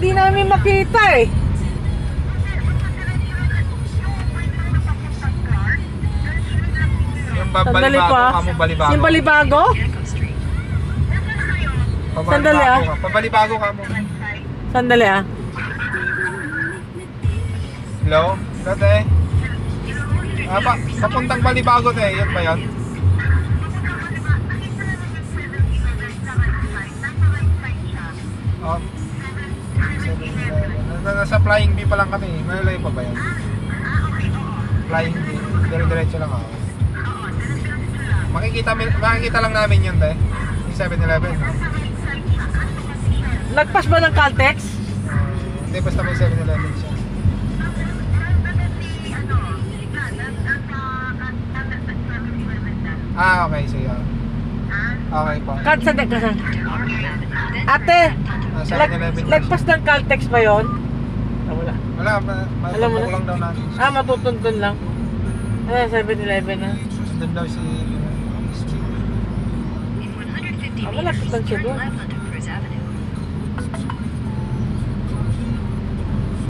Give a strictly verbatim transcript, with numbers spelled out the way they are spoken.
di namin makita eh. Yung Sandali balibago pa. ka mo, balibago. Yung balibago? Sandali, ah. Pabalibago ka. Pabalibago ka mo. Sandali ah. Hello? Dati? Ah, pa, papuntang balibago te, yun ba yun? Oh. Nasa Flying B pa lang kami. Malalayo pa ba yan? Flying B. Dire-diretso lang ako. Makikita, makikita lang namin yun te. Yung seven eleven. Nagpas ba ng Caltex? Uh, hindi, basta may seven eleven siya. Ah, okay. Sige. Okay po. Card sa ka. Ate, Ah, lag, seven eleven. lagpas ng Caltex ba yun? Ah, wala. Wala, ma- Alam mo matutok na? lang daw natin. Ah, matutuntun lang. Ah, seven eleven na. Doon daw si... Ah, malapit lang siya doon.